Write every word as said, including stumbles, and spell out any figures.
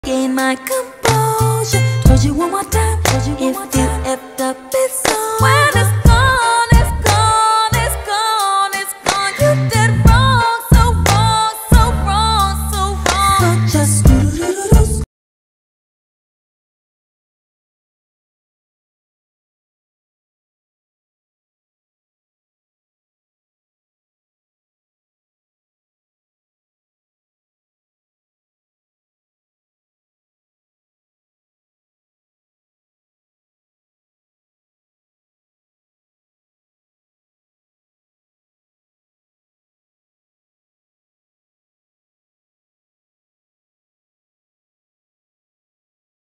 Gain my composure. Told you one more time. Told you one more time. If you ever